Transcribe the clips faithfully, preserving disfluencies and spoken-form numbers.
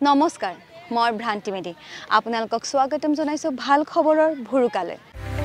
নমস্কাৰ মই ভ্ৰান্তি মেধি আপোনালোকক স্বাগতম জনাইছো ভাল খবৰৰ ভুৰুকালে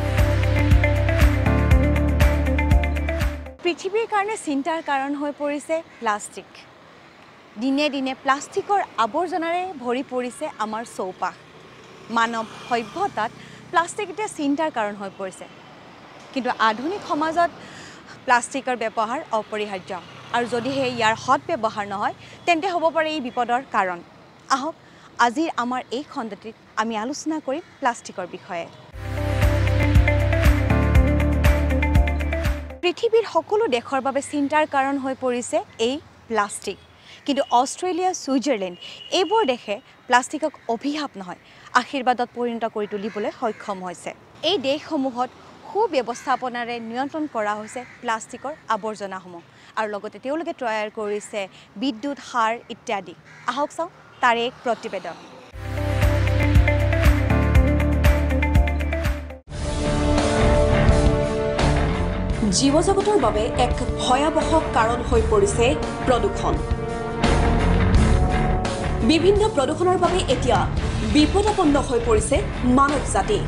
পৃথিৱীৰ কাৰণে চিন্তাৰ কাৰণ হৈ পৰিছে প্লাষ্টিক দিনে দিনে প্লাষ্টিকৰ আৱৰ্জনাৰে ভৰি পৰিছে আমাৰ চৌপাশ মানৱ সভ্যতাত প্লাষ্টিক এটা চিন্তাৰ কাৰণ হৈ পৰিছে কিন্তু আধুনিক সমাজত প্লাষ্টিকৰ ব্যৱহাৰ অপৰিহাৰ্য আৰু যদি হে ইয়াৰ সৎ ব্যৱহাৰ নহয় তেন্তে হ'ব পাৰে এই বিপদৰ কাৰণ আহক আজিৰ আমাৰ এই খণ্ডটিত আমি আলোচনা কৰিম প্লাষ্টিকৰ বিষয়ে পৃথিৱীৰ সকলো দেশৰ বাবে চিন্তাৰ কাৰণ হৈ পৰিছে এই প্লাষ্টিক কিন্তু অষ্ট্ৰেলিয়া সুইজাৰলেণ্ড এইবোৰ দেশে প্লাষ্টিকক অভিশাপ নহয় আশীৰ্বাদত পৰিণত কৰি তুলিবলৈ সক্ষম হৈছে এই দেশসমূহত সুব্যৱস্থাপনাৰে নিয়ন্ত্ৰণ কৰা হৈছে প্লাষ্টিকৰ আৱৰ্জনাসমূহ আৰু লগতে তেওঁলোকে তৈয়াৰ কৰিছে বিদ্যুৎ সাৰ ইত্যাদি আহক চাওঁ তাৰে এক প্ৰতিবেদন জীৱজগতৰ বাবে এক ভয়াবহ কাৰণ হৈ পৰিছে প্ৰদূষণ বিভিন্ন প্ৰদূষণৰ বাবে এতিয়া বিপদাপন্ন হৈ পৰিছে মানৱ জাতি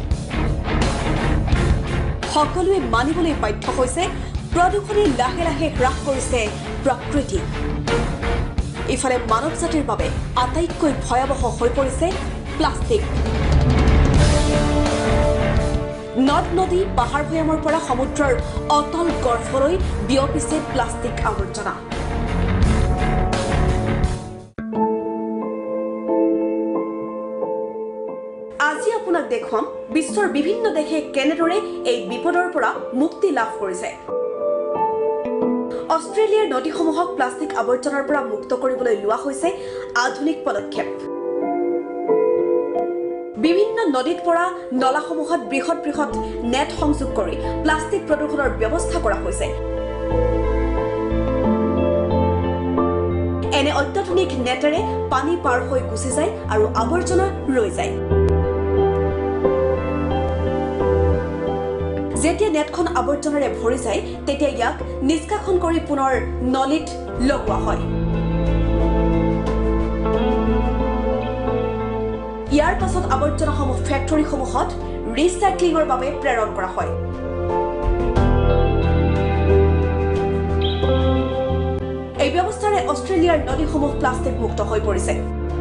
সকলোৱে মানিবলৈ বাধ্য হৈছে প্ৰদূষণে লাহে লাহে হ্ৰাস কৰিছে প্ৰকৃতি ইফালে মানৱ জাতিৰ বাবে আটাইতকৈ ভয়াবহ হৈ পৰিছে প্লাষ্টিক নদ নদী পাহাৰ ভৈয়ামৰ পৰা সমুদ্ৰৰ অতল গৰ্ভলৈ বিয়পিছে প্লাষ্টিক আৱৰ্জনা আজি আপোনাক দেখুৱাম বিশ্বৰ বিভিন্ন দেশে কেনেদৰে এই বিপদৰ পৰা মুক্তি লাভ কৰিছে অষ্ট্ৰেলিয়াৰ নদীসমূহক প্লাষ্টিক আৱৰ্জনাৰ পৰা মুক্ত কৰিবলৈ লোৱা হৈছে আধুনিক পদক্ষেপ বিভিন্ন নদীত পৰা নলাসমূহত বৃহৎ বৃহৎ নেট সংযোগ কৰি প্লাষ্টিক প্ৰদূষণৰ ব্যৱস্থা কৰা হৈছে এনে অত্যাধুনিক নেটেৰে পানী পাৰ হৈ গুচি যায় আৰু আৱৰ্জনা ৰৈ যায় যেতিয়া নেটখন আৱৰ্জনাৰে ভৰি যায় তেতিয়া ইয়াক নিষ্কাশন কৰি পুনৰ নলীত লগোৱা হয় ইয়াৰ পাছত আৱৰ্জনাসমূহ ফেক্টৰীসমূহত ৰিচাইক্লিঙৰ বাবে প্ৰেৰণ কৰা হয় এই ব্যৱস্থাৰে অষ্ট্ৰেলিয়াৰ নদীসমূহ প্লাষ্টিক মুক্ত হৈ পৰিছে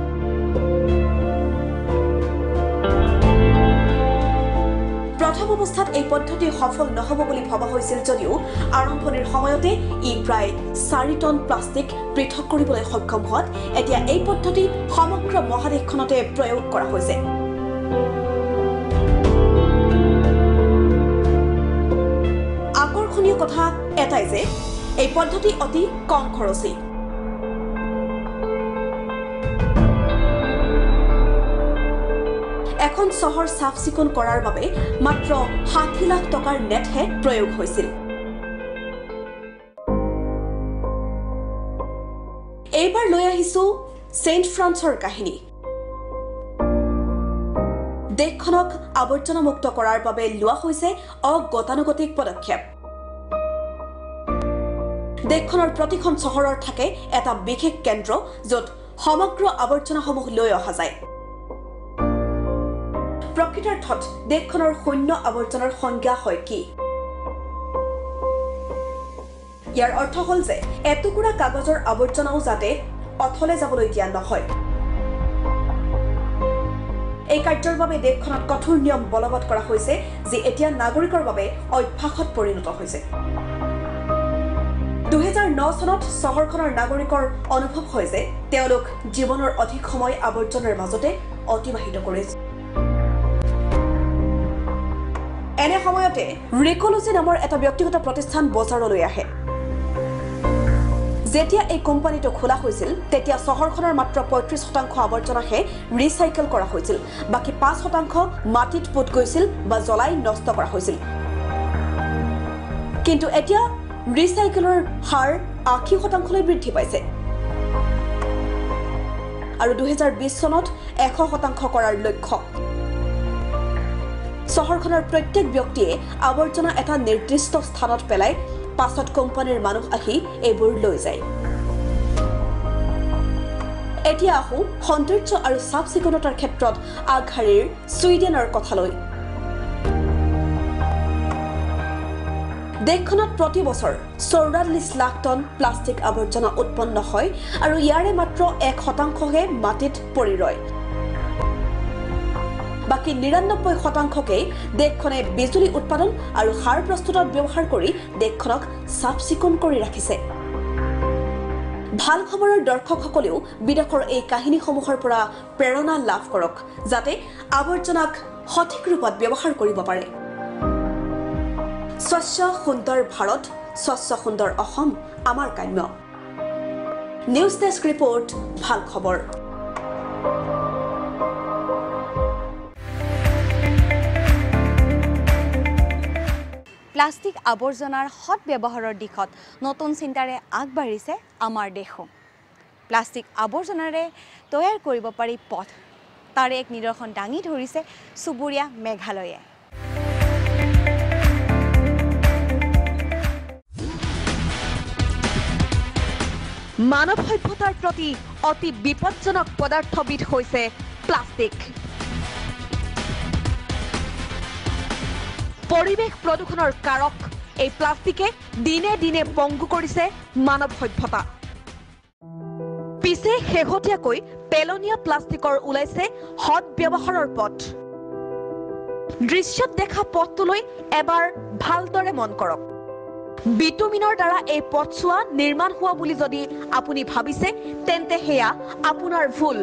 প্ৰথম অৱস্থাত এই পদ্ধতি সফল নহ'ব বুলি ভবা হৈছিল যদিও আৰম্ভণিৰ সময়তে ই প্ৰায় চাৰি টন প্লাষ্টিক পৃথক কৰিবলৈ সক্ষম হোৱাত এতিয়া এই পদ্ধতি সমগ্ৰ মহাদেশখনতে প্ৰয়োগ কৰা হৈছে আকৰ্ষণীয় কথা এটাই যে এই পদ্ধতি অতি কম খৰচী এখন চহৰ চাফ চিকুণ কৰাৰ বাবে মাত্ৰ ষাঠি লাখ টকাৰ নেটহে প্ৰয়োগ হৈছিল এইবাৰ লৈ আহিছো চেণ্ট ফ্ৰান্সৰ কাহিনী দেশখনক আৱৰ্জনামুক্ত কৰাৰ বাবে লোৱা হৈছে অগতানুগতিক পদক্ষেপ দেশখনৰ প্ৰতিখন চহৰৰ থাকে এটা বিশেষ কেন্দ্ৰ য'ত সমগ্ৰ আৱৰ্জনাসমূহ লৈ অহা যায় প্ৰকৃতাৰ্থত দেশখনৰ শূন্য আৱৰ্জনাৰ সংজ্ঞা হয় কি ইয়াৰ অৰ্থ হ'ল যে এটুকুৰা কাগজৰ আৱৰ্জনাও যাতে অথলে যাবলৈ দিয়া নহয় এই কাৰ্যৰ বাবে দেশখনত কঠোৰ নিয়ম বলবৎ কৰা হৈছে যি এতিয়া নাগৰিকৰ বাবে অভ্যাসত পৰিণত হৈছে দুহেজাৰ ন চনত চহৰখনৰ নাগৰিকৰ অনুভৱ হয় যে তেওঁলোক জীৱনৰ অধিক সময় আৱৰ্জনাৰ মাজতে অতিবাহিত কৰিছে এনে সময়তে ৰিকলজি নামৰ এটা ব্যক্তিগত প্ৰতিষ্ঠান বজাৰলৈ আহে যেতিয়া এই কোম্পানীটো খোলা হৈছিল তেতিয়া চহৰখনৰ মাত্ৰ পঁয়ত্ৰিশ শতাংশ আৱৰ্জনাহে ৰিচাইকেল কৰা হৈছিল বাকি পাঁচ শতাংশ মাটিত পোত গৈছিল বা জ্বলাই নষ্ট কৰা হৈছিল কিন্তু এতিয়া ৰিচাইকেলৰ হাৰ আশী শতাংশলৈ বৃদ্ধি পাইছে আৰু দুহেজাৰ বিশ চনত এশ শতাংশ কৰাৰ লক্ষ্য চহৰখনৰ প্ৰত্যেক ব্যক্তিয়ে আৱৰ্জনা এটা নিৰ্দিষ্ট স্থানত পেলাই পাছত কোম্পানীৰ মানুহ আহি এইবোৰ লৈ যায় এতিয়া আহোঁ সৌন্দৰ্য আৰু চাফ চিকুণতাৰ ক্ষেত্ৰত আগশাৰীৰ ছুইডেনৰ কথালৈ। দেশখনত প্ৰতি বছৰ চৌৰাল্লিছ লাখ টন প্লাষ্টিক আৱৰ্জনা উৎপন্ন হয় আৰু ইয়াৰে মাত্ৰ এক শতাংশহে মাটিত পৰি ৰয়। বাকী নিৰান্নব্বৈ শতাংশকেই দেশখনে বিজুলী উৎপাদন আৰু সাৰ প্ৰস্তুতত ব্যৱহাৰ কৰি দেশখনক চাফ চিকুণ কৰি ৰাখিছে। ভাল খবৰৰ দৰ্শকসকলেও বিদেশৰ এই কাহিনীসমূহৰ পৰা প্ৰেৰণা লাভ কৰক, যাতে আৱৰ্জনাক সঠিক ৰূপত ব্যৱহাৰ কৰিব পাৰে। স্বচ্ছ সুন্দৰ ভাৰত, স্বচ্ছ সুন্দৰ অসম আমাৰ কাম্য। নিউজ ডেস্ক ৰিপৰ্ট, ভাল খবৰ। প্লাষ্টিক আৱৰ্জনাৰ সৎ ব্যৱহাৰৰ দিশত নতুন চিন্তাৰে আগবাঢ়িছে আমাৰ দেশো। প্লাষ্টিক আৱৰ্জনাৰে তৈয়াৰ কৰিব পাৰি পথ, তাৰে এক নিদৰ্শন দাঙি ধৰিছে চুবুৰীয়া মেঘালয়ে। মানৱ সভ্যতাৰ প্ৰতি অতি বিপদজনক পদাৰ্থবিধ হৈছে প্লাষ্টিক। পৰিৱেশ প্ৰদূষণৰ কাৰক এই প্লাষ্টিকে দিনে দিনে পংগু কৰিছে মানৱ সভ্যতা। পিছে শেহতীয়াকৈ পেলনীয়া প্লাষ্টিকৰ ওলাইছে সৎ ব্যৱহাৰৰ পথ। দৃশ্যত দেখা পথটোলৈ এবাৰ ভালদৰে মন কৰক। বিটুমিনৰ দ্বাৰা এই পথছোৱা নিৰ্মাণ হোৱা বুলি যদি আপুনি ভাবিছে, তেন্তে সেয়া আপোনাৰ ভুল।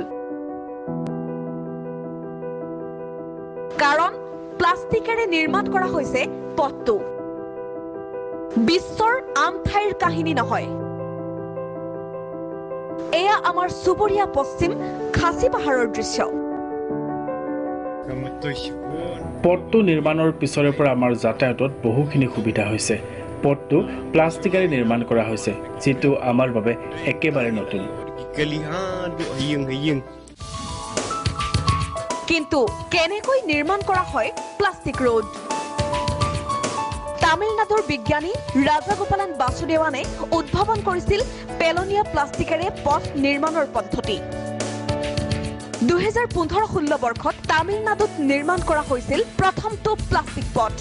কাৰণ প্লাষ্টিকেৰে নিৰ্মাণ কৰা হৈছে পথটো। বিশ্বৰ আন ঠাইৰ কাহিনী নহয়। এয়া আমাৰ চুবুৰীয়া পশ্চিম খাচী পাহাৰৰ দৃশ্য। পথটো নিৰ্মাণৰ পিছৰে পৰা আমাৰ যাতায়াতত বহুখিনি সুবিধা হৈছে। পথটো প্লাষ্টিকেৰে নিৰ্মাণ কৰা হৈছে, যিটো আমাৰ বাবে একেবাৰে নতুন। কিন্তু কেনেকৈ নিৰ্মাণ কৰা হয় প্লাষ্টিক ৰোড? তামিলনাডুৰ বিজ্ঞানী ৰাজাগোপালন বাসুদেৱানে উদ্ভাৱন কৰিছিল পেলনীয়া প্লাষ্টিকেৰে পথ নিৰ্মাণৰ পদ্ধতি। দুহেজাৰ পোন্ধৰ ষোল্ল বৰ্ষত তামিলনাডুত নিৰ্মাণ কৰা হৈছিল প্ৰথমটো প্লাষ্টিক পথ।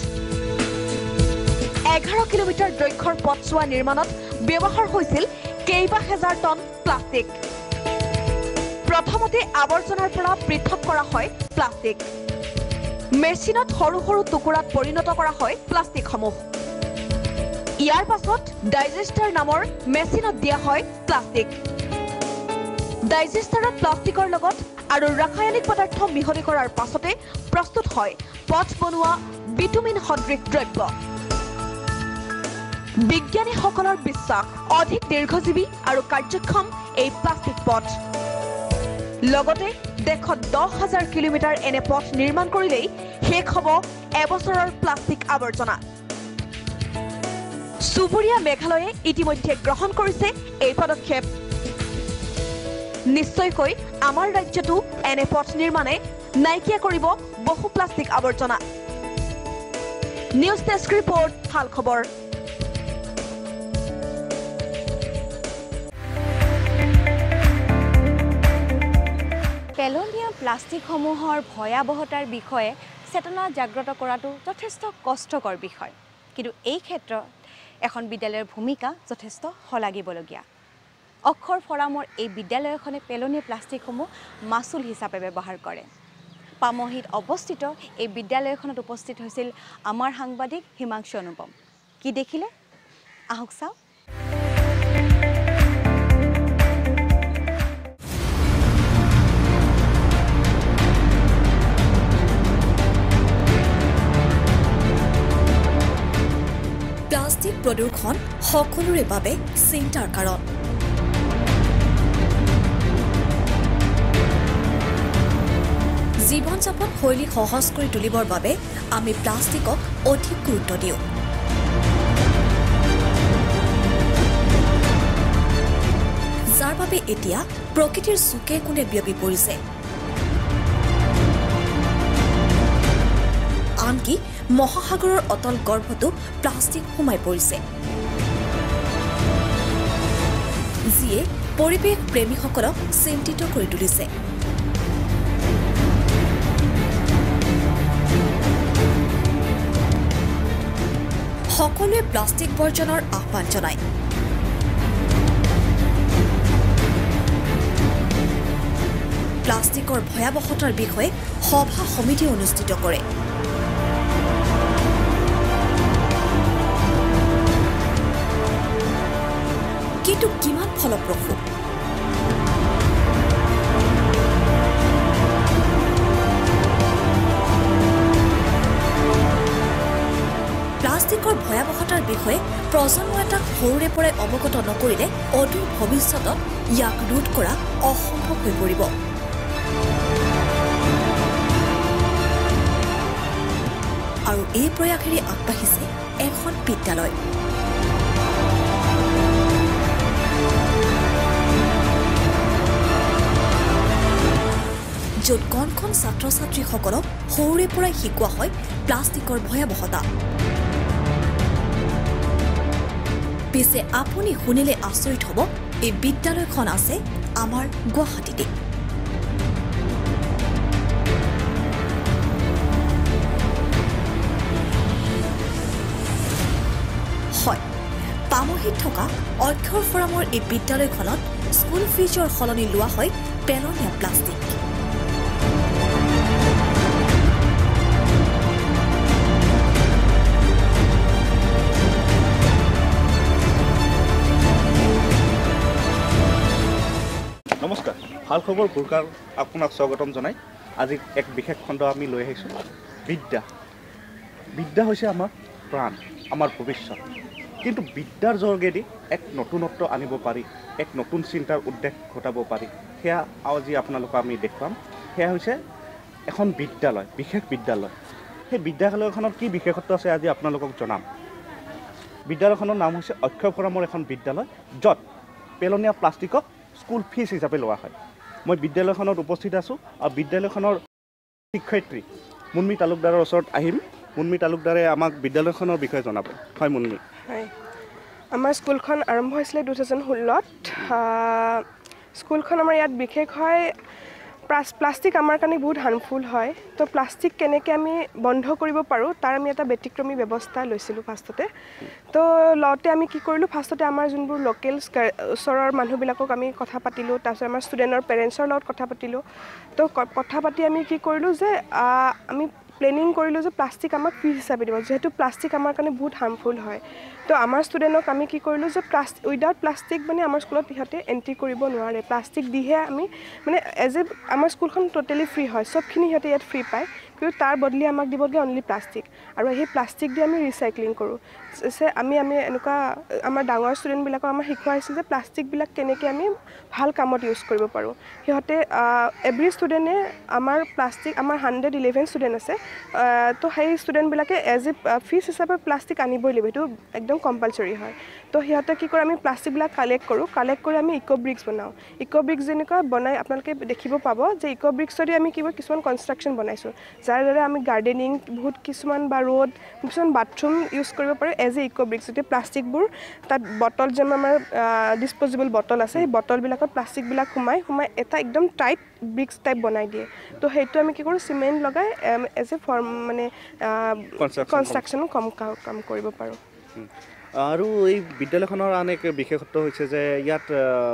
এঘাৰ কিলোমিটাৰ দৈৰ্ঘ্যৰ পথছোৱা নিৰ্মাণত ব্যৱহাৰ হৈছিল কেইবা হেজাৰ টন প্লাষ্টিক। প্ৰথমতে আৱৰ্জনাৰ পৰা পৃথক কৰা হয় প্লাষ্টিক। মেচিনত সৰু সৰু টুকুৰাত পৰিণত কৰা হয় প্লাষ্টিকসমূহ। ইয়াৰ পাছত ডাইজেষ্টাৰ নামৰ মেচিনত দিয়া হয় প্লাষ্টিক। ডাইজেষ্টাৰত প্লাষ্টিকৰ লগত আৰু ৰাসায়নিক পদাৰ্থ মিহলি কৰাৰ পাছতে প্ৰস্তুত হয় পথ বনোৱা বিটুমিন সদৃশ দ্ৰব্য। বিজ্ঞানীসকলৰ বিশ্বাস, অধিক দীৰ্ঘজীৱী আৰু কাৰ্যক্ষম এই প্লাষ্টিক পথ। লগতে দেশত দহ হাজাৰ কিলোমিটাৰ এনে পথ নিৰ্মাণ কৰিলেই শেষ হ'ব এবছৰৰ প্লাষ্টিক আৱৰ্জনা। চুবুৰীয়া মেঘালয়ে ইতিমধ্যে গ্ৰহণ কৰিছে এই পদক্ষেপ। নিশ্চয়কৈ আমাৰ ৰাজ্যতো এনে পথ নিৰ্মাণে নাইকিয়া কৰিব বহু প্লাষ্টিক আৱৰ্জনা। নিউজ ডেস্ক ৰিপৰ্ট, ভাল খবৰ। পেলনীয়া প্লাষ্টিকসমূহৰ ভয়াৱহতাৰ বিষয়ে চেতনা জাগ্ৰত কৰাটো যথেষ্ট কষ্টকৰ বিষয়, কিন্তু এই ক্ষেত্ৰত এখন বিদ্যালয়ৰ ভূমিকা যথেষ্ট শলাগিবলগীয়া। অক্ষৰ ফৰামৰ এই বিদ্যালয়খনে পেলনীয়া প্লাষ্টিকসমূহ মাচুল হিচাপে ব্যৱহাৰ কৰে। পামহিত অৱস্থিত এই বিদ্যালয়খনত উপস্থিত হৈছিল আমাৰ সাংবাদিক হিমাংশু অনুপম। কি দেখিলে আহক চাওঁ। প্লাষ্টিক প্ৰদূষণ সকলোৰে বাবে চিন্তাৰ কাৰণ। জীৱন যাপন শৈলী সহজ কৰি তুলিবৰ বাবে আমি প্লাষ্টিকক অধিক গুৰুত্ব দিওঁ। যাৰ বাবে এতিয়া প্ৰকৃতিৰ চুকে কোণে বিয়পি পৰিছে। আনকি মহাসাগৰৰ অতল গৰ্ভতো প্লাষ্টিক সোমাই পৰিছে। যিয়ে পৰিৱেশ প্ৰেমীসকলক চিন্তিত কৰি তুলিছে। সকলোৱে প্লাষ্টিক বৰ্জনৰ আহ্বান জনায়। প্লাষ্টিকৰ ভয়াৱহতাৰ বিষয়ে সভা সমিতি অনুষ্ঠিত কৰে। কিন্তু কিমান ফলপ্ৰসূ? প্লাষ্টিকৰ ভয়াৱহতাৰ বিষয়ে প্ৰজন্ম এটাক সৰুৰে পৰাই অৱগত নকৰিলে অদূৰ ভৱিষ্যতত ইয়াক ৰোধ কৰা অসম্ভৱ হৈ পৰিব। আৰু এই প্ৰয়াসেৰে আগবাঢ়িছে এখন বিদ্যালয়। য'ত কণ কণ ছাত্ৰ ছাত্ৰীসকলক সৰুৰে পৰাই শিকোৱা হয় প্লাষ্টিকৰ ভয়াৱহতা। পিছে আপুনি শুনিলে আচৰিত হ'ব, এই বিদ্যালয়খন আছে আমাৰ গুৱাহাটীতে। হয়, পামহিত থকা অক্ষৰ ফৰামৰ এই বিদ্যালয়খনত স্কুল ফিজৰ সলনি লোৱা হয় পেলনীয়া প্লাষ্টিক। নমস্কাৰ, ভাল খবৰ ভুৰকাৰ আপোনাক স্বাগতম জনাই আজি এক বিশেষ খণ্ড আমি লৈ আহিছোঁ। বিদ্যা বিদ্যা হৈছে আমাৰ প্ৰাণ, আমাৰ ভৱিষ্যত। কিন্তু বিদ্যাৰ যোগেদি এক নতুনত্ব আনিব পাৰি, এক নতুন চিন্তাৰ উদ্দেশ ঘটাব পাৰি, সেয়া আজি আপোনালোকক আমি দেখুৱাম। সেয়া হৈছে এখন বিদ্যালয়, বিশেষ বিদ্যালয়। সেই বিদ্যালয়খনৰ কি বিশেষত্ব আছে আজি আপোনালোকক জনাম। বিদ্যালয়খনৰ নাম হৈছে অক্ষৰ ফৰামৰ এখন বিদ্যালয়, য'ত পেলনীয়া প্লাষ্টিকক স্কুল ফিজ হিচাপে লোৱা হয়। মই বিদ্যালয়খনত উপস্থিত আছোঁ আৰু বিদ্যালয়খনৰ শিক্ষয়িত্ৰী মুন্মী তালুকদাৰৰ ওচৰত আহিম। মুন্মী তালুকদাৰে আমাক বিদ্যালয়খনৰ বিষয়ে জনাব। হয় মুন্মী। হয়, আমাৰ স্কুলখন আৰম্ভ হৈছিলে টু থাউজেণ্ড ষোল্লত। স্কুলখন আমাৰ ইয়াত বিশেষ হয়, প্লাষ্টিক আমাৰ কাৰণে বহুত হাৰ্মফুল হয়। তো প্লাষ্টিক কেনেকৈ আমি বন্ধ কৰিব পাৰোঁ তাৰ আমি এটা ব্যতিক্ৰমী ব্যৱস্থা লৈছিলোঁ ফাৰ্ষ্টতে। তো লওঁতে আমি কি কৰিলোঁ, ফাৰ্ষ্টতে আমাৰ যোনবোৰ লোকেল ওচৰৰ মানুহবিলাকক আমি কথা পাতিলোঁ, তাৰপিছত আমাৰ ষ্টুডেণ্টৰ পেৰেণ্টছৰ লগত কথা পাতিলোঁ। তো কথা পাতি আমি কি কৰিলোঁ যে আমি প্লেনিং কৰিলোঁ যে প্লাষ্টিক আমাক ফিজ হিচাপে দিব, যিহেতু প্লাষ্টিক আমাৰ কাৰণে বহুত হাৰ্মফুল হয়। তো আমাৰ ষ্টুডেণ্টক আমি কি কৰিলোঁ যে প্লাষ্টিক উইদাউট প্লাষ্টিক মানে আমাৰ স্কুলত সিহঁতে এণ্ট্ৰি কৰিব নোৱাৰে। প্লাষ্টিক দিহে আমি মানে এজ এ আমাৰ স্কুলখন ট'টেলি ফ্ৰী হয়, চবখিনি সিহঁতে ইয়াত ফ্ৰী পায়, কিন্তু তাৰ বদলি আমাক দিবগৈ অনলি প্লাষ্টিক। আৰু সেই প্লাষ্টিক দি আমি ৰিচাইক্লিং কৰোঁ। যে আমি আমি এনেকুৱা আমাৰ ডাঙৰ ষ্টুডেণ্টবিলাকক আমাৰ শিকোৱা হৈছিল যে প্লাষ্টিকবিলাক কেনেকৈ আমি ভাল কামত ইউজ কৰিব পাৰোঁ। সিহঁতে এভৰি ষ্টুডেণ্টে আমাৰ প্লাষ্টিক আমাৰ হাণ্ড্ৰেড ইলেভেন ষ্টুডেণ্ট আছে। তো সেই ষ্টুডেণ্টবিলাকে এজ এ ফিজ হিচাপে প্লাষ্টিক আনিবই লাগিব, সেইটো একদম কম্পালচৰি হয়। তো সিহঁতে কি কৰে, আমি প্লাষ্টিকবিলাক কালেক্ট কৰোঁ, কালেক্ট কৰি আমি ইক' ব্ৰিক্স বনাওঁ। ইক' ব্ৰিক্স যেনেকুৱা বনাই আপোনালোকে দেখিব পাব যে ইক' ব্ৰিক্সেদি আমি কিবা কিছুমান কনষ্ট্ৰাকশ্যন বনাইছোঁ, যাৰ দ্বাৰা আমি গাৰ্ডেনিং বহুত কিছুমান বা ৰোড কিছুমান বাথৰুম ইউজ কৰিব পাৰোঁ এজ এ ইক' ব্ৰিক্স। যেতিয়া প্লাষ্টিকবোৰ তাত বটল যে আমাৰ ডিছপ'জেবল বটল আছে, সেই বটলবিলাকত প্লাষ্টিকবিলাক সোমাই সোমাই এটা একদম টাইট ব্ৰিক্স টাইপ বনাই দিয়ে। তো সেইটো আমি কি কৰোঁ, চিমেণ্ট লগাই এজ এ ফৰ্ম মানে কনষ্ট্ৰাকশ্যনো কম কাম কৰিব পাৰোঁ। আৰু এই বিদ্যালয়খনৰ আন এক বিশেষত্ব হৈছে যে ইয়াত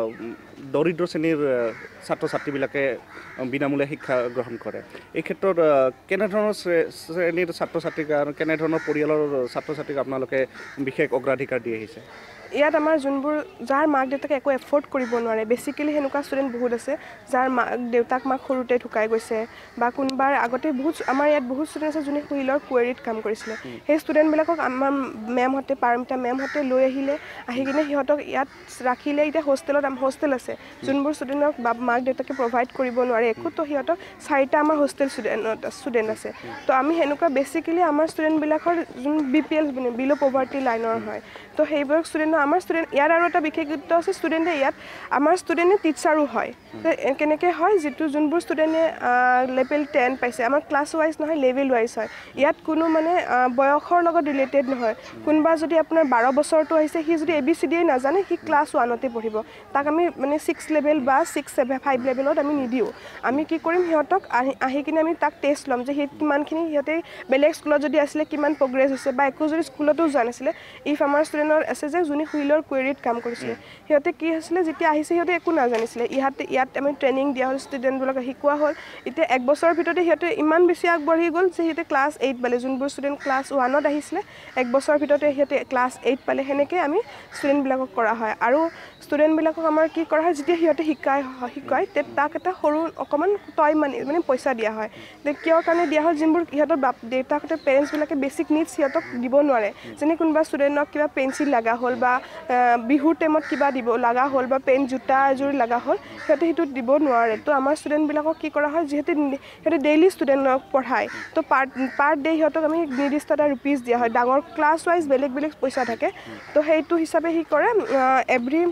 দৰিদ্ৰ শ্ৰেণীৰ ছাত্ৰ ছাত্ৰীবিলাকে বিনামূলীয়া শিক্ষা গ্ৰহণ কৰে। এই ক্ষেত্ৰত কেনেধৰণৰ শ্ৰেণীৰ ছাত্ৰ ছাত্ৰীক আৰু কেনেধৰণৰ পৰিয়ালৰ ছাত্ৰ ছাত্ৰীক আপোনালোকে বিশেষ অগ্ৰাধিকাৰ দি আহিছে? ইয়াত আমাৰ যোনবোৰ যাৰ মাক দেউতাকে একো এফৰ্ড কৰিব নোৱাৰে, বেচিকেলি সেনেকুৱা ষ্টুডেণ্ট বহুত আছে যাৰ মাক দেউতাক মাক সৰুতে ঢুকাই গৈছে, বা কোনোবাৰ আগতে বহুত আমাৰ ইয়াত বহুত ষ্টুডেণ্ট আছে যোনে হুইলৰ কুৱেৰিত কাম কৰিছিলে। সেই ষ্টুডেণ্টবিলাকক আমাৰ মেমহঁতে পাৰমিতা মেমহঁতে লৈ আহিলে, আহি কিনে সিহঁতক ইয়াত ৰাখিলে। এতিয়া হোষ্টেলত হোষ্টেল আছে, যোনবোৰ ষ্টুডেণ্টক বা মাক দেউতাকে প্ৰভাইড কৰিব নোৱাৰে একো, তো সিহঁতক চাৰিটা আমাৰ হোষ্টেল ষ্টুডেণ্ট ষ্টুডেণ্ট আছে। তো আমি সেনেকুৱা বেচিকেলি আমাৰ ষ্টুডেণ্টবিলাকৰ যোন বি পি এল মানে বিল' পভাৰ্টি লাইনৰ হয়, তো সেইবোৰ ষ্টুডেণ্ট আমাৰ ষ্টুডেণ্ট ইয়াত আৰু এটা বিশেষত্ব আছে, ষ্টুডেণ্টে ইয়াত আমাৰ ষ্টুডেণ্টে টিচাৰো হয়। কেনেকৈ হয়, যিটো যোনবোৰ ষ্টুডেণ্টে লেভেল টেন পাইছে, আমাৰ ক্লাছ ৱাইজ নহয় লেভেল ৱাইজ হয়। ইয়াত কোনো মানে বয়সৰ লগত ৰিলেটেড নহয়। কোনোবা যদি আপোনাৰ বাৰ বাৰ বছৰটো আহিছে সি যদি এ বি চি ডিয়ে নাজানে সি ক্লাছ ওৱানতে পঢ়িব তাক আমি মানে ছিক্স লেভেল বা ছিক্স ছেভেন ফাইভ লেভেলত আমি নিদিওঁ আমি কি কৰিম সিহঁতক আহি আহি কিনে আমি তাক টেষ্ট ল'ম যে সেই কিমানখিনি সিহঁতে বেলেগ স্কুলত যদি আছিলে কিমান প্ৰগ্ৰেছ হৈছে বা একো যদি স্কুলতো যোৱা নাছিলে ইফ আমাৰ ষ্টুডেণ্টৰ আছে যে যোনে হুইলৰ কুৱেৰিত কাম কৰিছিলে সিহঁতে কি হৈছিলে যেতিয়া আহিছে সিহঁতে একো নাজানিছিলে ইয়াতে ইয়াত আমি ট্ৰেইনিং দিয়া হ'ল ষ্টুডেণ্টবিলাকক শিকোৱা হ'ল এতিয়া এক বছৰৰ ভিতৰতে সিহঁতে ইমান বেছি আগবাঢ়ি গ'ল যে সিহঁতে ক্লাছ এইট পালে যোনবোৰ ষ্টুডেণ্ট ক্লাছ ওৱানত আহিছিলে এক বছৰৰ ভিতৰতে সিহঁতে ক্লাছ এইট পালে সেনেকৈ আমি ষ্টুডেণ্টবিলাকক কৰা হয় আৰু ষ্টুডেণ্টবিলাকক আমাৰ কি কৰা হয় যেতিয়া সিহঁতে শিকাই শিকায় তে তাক এটা সৰু অকণমান টয় মানি মানে পইচা দিয়া হয় যে কিয়ৰ কাৰণে দিয়া হয় যোনবোৰ সিহঁতৰ বাপ দেউতাকহঁতে পেৰেণ্টছবিলাকে বেছিক নিডছ সিহঁতক দিব নোৱাৰে যেনে কোনোবা ষ্টুডেণ্টক কিবা পেঞ্চিল লগা হ'ল বা বিহুৰ টাইমত কিবা দিব লগা হ'ল বা পেন জোতা এযোৰ লগা হ'ল সিহঁতে সেইটো দিব নোৱাৰে তো আমাৰ ষ্টুডেণ্টবিলাকক কি কৰা হয় যিহেতু সিহঁতে ডেইলি ষ্টুডেণ্টক পঢ়ায় তো পাৰ পাৰ ডে সিহঁতক আমি নিৰ্দিষ্ট এটা ৰুপিজ দিয়া হয় ডাঙৰ ক্লাছ ৱাইজ বেলেগ বেলেগ পইচা থাকে তো সেইটো হিচাপে সি কৰে এভৰি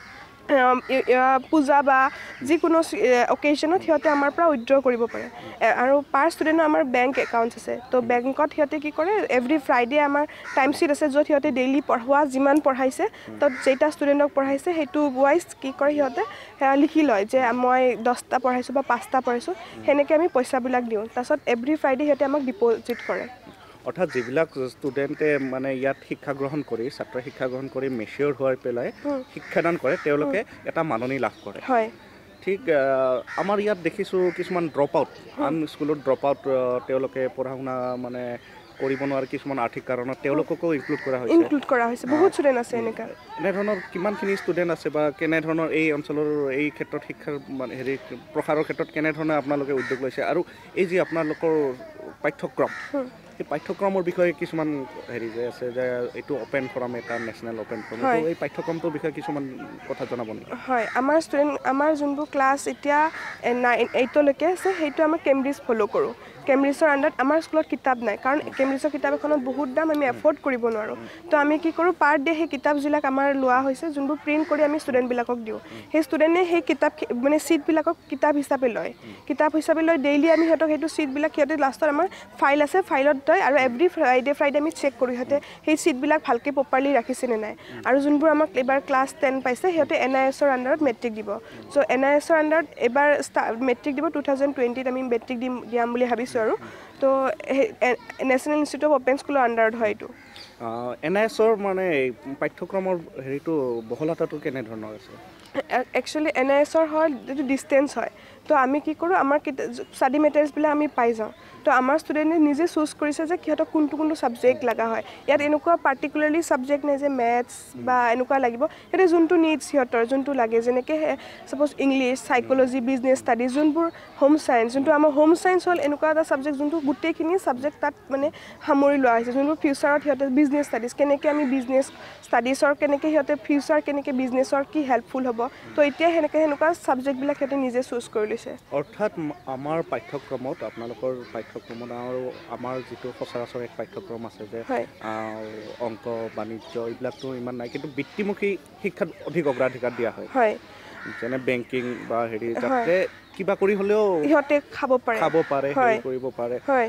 পূজা বা যিকোনো অকেজনত সিহঁতে আমাৰ পৰা উইথড্ৰ কৰিব পাৰে আৰু পাৰ ষ্টুডেণ্টৰ আমাৰ বেংক একাউণ্টছ আছে তো বেংকত সিহঁতে কি কৰে এভৰি ফ্ৰাইডে আমাৰ টাইম শ্বীট আছে য'ত সিহঁতে ডেইলি পঢ়োৱা যিমান পঢ়াইছে তো যেইটা ষ্টুডেণ্টক পঢ়াইছে সেইটো ৱাইজ কি কৰে সিহঁতে লিখি লয় যে মই দহটা পঢ়াইছোঁ বা পাঁচটা পঢ়াইছোঁ সেনেকৈ আমি পইচাবিলাক দিওঁ তাৰপিছত এভৰি ফ্ৰাইডে সিহঁতে আমাক ডিপ'জিট কৰে অৰ্থাৎ যিবিলাক ষ্টুডেণ্টে মানে ইয়াত শিক্ষা গ্ৰহণ কৰি ছাত্ৰ শিক্ষা গ্ৰহণ কৰি মেচিয়ৰ হৈ পেলাই শিক্ষাদান কৰে তেওঁলোকে এটা মাননি লাভ কৰে হয় ঠিক আমাৰ ইয়াত দেখিছোঁ কিছুমান ড্ৰপ আউট আন স্কুলত ড্ৰপ আউট তেওঁলোকে পঢ়া শুনা মানে কৰিব নোৱাৰে কিছুমান আৰ্থিক কাৰণত তেওঁলোককো ইনক্লুড কৰা হৈছে ইনক্লুড কৰা হৈছে বহুত ষ্টুডেণ্ট আছে এনেকুৱা এনেধৰণৰ কিমানখিনি ষ্টুডেণ্ট আছে বা কেনেধৰণৰ এই অঞ্চলৰ এই ক্ষেত্ৰত শিক্ষাৰ মানে হেৰি প্ৰসাৰৰ ক্ষেত্ৰত কেনেধৰণে আপোনালোকে উদ্যোগ লৈছে আৰু এই যি আপোনালোকৰ পাঠ্যক্ৰম এই পাঠ্যক্ৰমৰ বিষয়ে কিছুমান হেৰি যে আছে যে এইটো অপেন ফৰাম এটা নেশ্যনেল অপেন ফৰাম এই পাঠ্যক্ৰমটোৰ বিষয়ে কিছুমান কথা জনাব নেকি হয় আমাৰ ষ্টুডেণ্ট আমাৰ যোনবোৰ ক্লাছ এতিয়া নাইন এইটলৈকে আছে সেইটো আমি কেম্ব্ৰিজ ফ'ল' কৰোঁ কেম্ব্ৰিজৰ আণ্ডাৰত আমাৰ স্কুলত কিতাপ নাই কাৰণ কেম্ব্ৰিজৰ কিতাপ এখনত বহুত দাম আমি এফৰ্ড কৰিব নোৱাৰোঁ তো আমি কি কৰোঁ পাৰ ডে সেই কিতাপবিলাক আমাৰ লোৱা হৈছে যোনবোৰ প্ৰিণ্ট কৰি আমি ষ্টুডেণ্টবিলাকক দিওঁ সেই ষ্টুডেণ্টে সেই কিতাপ মানে ছিটবিলাকক কিতাপ হিচাপে লয় কিতাপ হিচাপে লৈ ডেইলি আমি সিহঁতক সেইটো ছিটবিলাক সিহঁতে লাষ্টত আমাৰ ফাইল আছে ফাইলত লয় আৰু এভৰি ফ্ৰাইডে ফ্ৰাইডে আমি চেক কৰোঁ সিহঁতে সেই ছিটবিলাক ভালকৈ প্ৰপাৰলি ৰাখিছেনে নাই আৰু যোনবোৰ আমাক এইবাৰ ক্লাছ টেন পাইছে সিহঁতে এন আই এছৰ আণ্ডাৰত মেট্ৰিক দিব চ' এন আই এছৰ আণ্ডাৰত এইবাৰ মেট্ৰিক দিব টু থাউজেণ্ড টুৱেণ্টিত আমি মেট্ৰিক দিম দিয়াম বুলি ভাবিছোঁ আৰু তো নেশ্যনেল ইনষ্টিটিউট অফ অপেন স্কুলৰ আণ্ডাৰত হয় এইটো এন আই এছৰ মানে পাঠ্যক্ৰমৰ হেৰিটো বহলতাটো কেনেধৰণৰ আছে একচুৱেলি এন আই এছৰ হয় যিটো ডিষ্টেঞ্চ হয় তো আমি কি কৰোঁ আমাৰ ষ্টাডি মেটেৰিয়েলছবিলাক আমি পাই যাওঁ তো আমাৰ ষ্টুডেণ্টে নিজে চুজ কৰিছে যে সিহঁতক কোনটো কোনটো ছাবজেক্ট লগা হয় ইয়াত এনেকুৱা পাৰ্টিকুলাৰলি ছাবজেক্ট নাই যে মেথছ বা এনেকুৱা লাগিব সিহঁতে যোনটো নিডছ সিহঁতৰ যোনটো লাগে যেনেকৈ suppose English psychology business studies যোনবোৰ হোম চায়েন্স যোনটো আমাৰ হোম চায়েন্স হ'ল এনেকুৱা এটা ছাবজেক্ট যোনটো গোটেইখিনি ছাবজেক্ট তাত মানে সামৰি লোৱা হৈছে যোনবোৰ ফিউচাৰত সিহঁতে বিজনেছ ষ্টাডিজ কেনেকৈ আমি বিজনেছ ষ্টাডিজৰ কেনেকৈ সিহঁতে ফিউচাৰ কেনেকৈ বিজনেছৰ কি হেল্পফুল হ'ব তো এতিয়া সেনেকৈ সেনেকুৱা ছাবজেক্টবিলাক সিহঁতে নিজে চুজ কৰি লৈছে অৰ্থাৎ আমাৰ পাঠ্যক্ৰমত আপোনালোকৰ পাঠ্যক্ৰমত আৰু আমাৰ যিটো সচৰাচৰ এক পাঠ্যক্ৰম আছে যে অংক বাণিজ্য এইবিলাকতো ইমান নাই কিন্তু বৃত্তিমুখী শিক্ষাত অধিক অগ্ৰাধিকাৰ দিয়া হয় হয় যেনে বেংকিং বা হেৰি যাতে কিবা কৰি হ'লেও সিহঁতে খাব পাৰে খাব পাৰে হেৰি কৰিব পাৰে হয়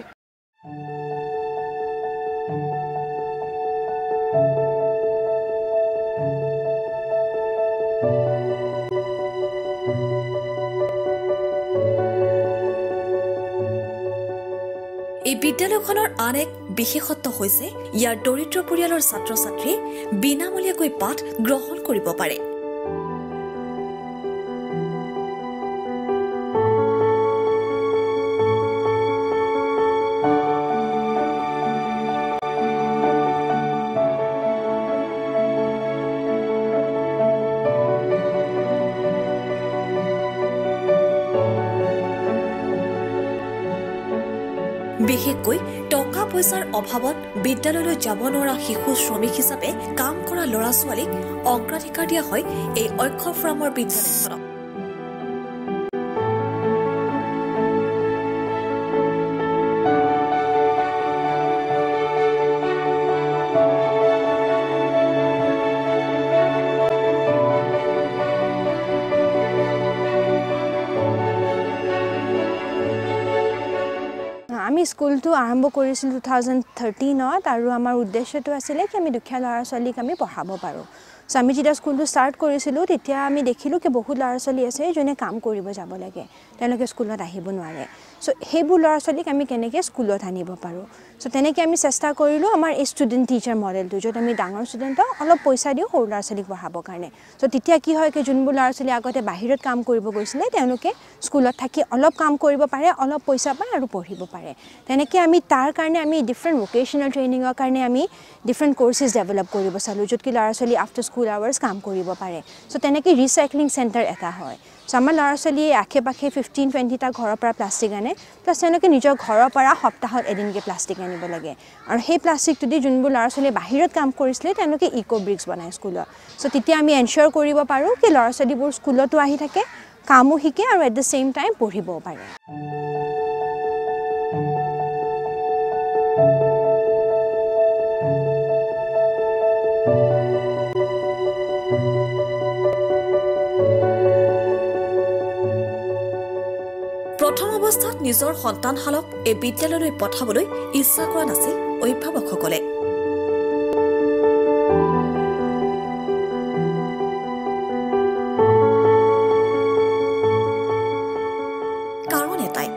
এই বিদ্যালয়খনৰ আন এক বিশেষত্ব হৈছে ইয়াৰ দৰিদ্ৰ পৰিয়ালৰ ছাত্ৰ ছাত্ৰীয়ে বিনামূলীয়াকৈ পাঠ গ্ৰহণ কৰিব পাৰে বিশেষকৈ টকা পইচাৰ অভাৱত বিদ্যালয়লৈ যাব নোৱাৰা শিশু শ্ৰমিক হিচাপে কাম কৰা ল'ৰা ছোৱালীক অগ্ৰাধিকাৰ দিয়া হয় এই অক্ষৰ ফৰামৰ বিদ্যালয়খনত আমি স্কুলটো আৰম্ভ কৰিছিলোঁ টু থাউজেণ্ড থাৰ্টিনত আৰু আমাৰ উদ্দেশ্যটো আছিলে কি আমি দুখীয়া ল'ৰা ছোৱালীক আমি পঢ়াব পাৰোঁ চ' আমি যেতিয়া স্কুলটো ষ্টাৰ্ট কৰিছিলোঁ তেতিয়া আমি দেখিলোঁ কি বহুত ল'ৰা ছোৱালী আছে যোনে কাম কৰিব যাব লাগে তেওঁলোকে স্কুলত আহিব নোৱাৰে চ' সেইবোৰ ল'ৰা ছোৱালীক আমি কেনেকৈ স্কুলত আনিব পাৰোঁ চ' তেনেকৈ আমি চেষ্টা কৰিলোঁ আমাৰ এই ষ্টুডেণ্ট টিচাৰ মডেলটো য'ত আমি ডাঙৰ ষ্টুডেণ্টক অলপ পইচা দিওঁ সৰু ল'ৰা ছোৱালীক পঢ়াবৰ কাৰণে চ' তেতিয়া কি হয় কি যোনবোৰ ল'ৰা ছোৱালী আগতে বাহিৰত কাম কৰিব গৈছিলে তেওঁলোকে স্কুলত থাকি অলপ কাম কৰিব পাৰে অলপ পইচা পায় আৰু পঢ়িব পাৰে তেনেকৈ আমি তাৰ কাৰণে আমি ডিফাৰেণ্ট ভকেশ্যনেল ট্ৰেইনিঙৰ কাৰণে আমি ডিফাৰেণ্ট কৰ্চেছ ডেভেলপ কৰিব চালোঁ য'ত কি ল'ৰা ছোৱালী আফটাৰ স্কুল আৱাৰ্ছ কাম কৰিব পাৰে চ' তেনেকৈ ৰিচাইক্লিং চেণ্টাৰ এটা হয় চ' আমাৰ ল'ৰা ছোৱালীয়ে আশে পাশে ফিফটিন টুৱেণ্টিটা ঘৰৰ পৰা প্লাষ্টিক আনে প্লাছ তেওঁলোকে নিজৰ ঘৰৰ পৰা সপ্তাহত এদিনকৈ প্লাষ্টিক আনিব লাগে আৰু সেই প্লাষ্টিকটো দি যোনবোৰ ল'ৰা ছোৱালীয়ে বাহিৰত কাম কৰিছিলে তেওঁলোকে ইক' ব্ৰিক্স বনায় স্কুলত চ' তেতিয়া আমি এনচিয়'ৰ কৰিব পাৰোঁ কি ল'ৰা ছোৱালীবোৰ স্কুলতো আহি থাকে কামো শিকে আৰু এট দ্য ছেইম টাইম পঢ়িবও পাৰে প্ৰথম অৱস্থাত নিজৰ সন্তানহালক এই বিদ্যালয়লৈ পঠাবলৈ ইচ্ছা কৰা নাছিল অভিভাৱকসকলে কাৰণ এটাই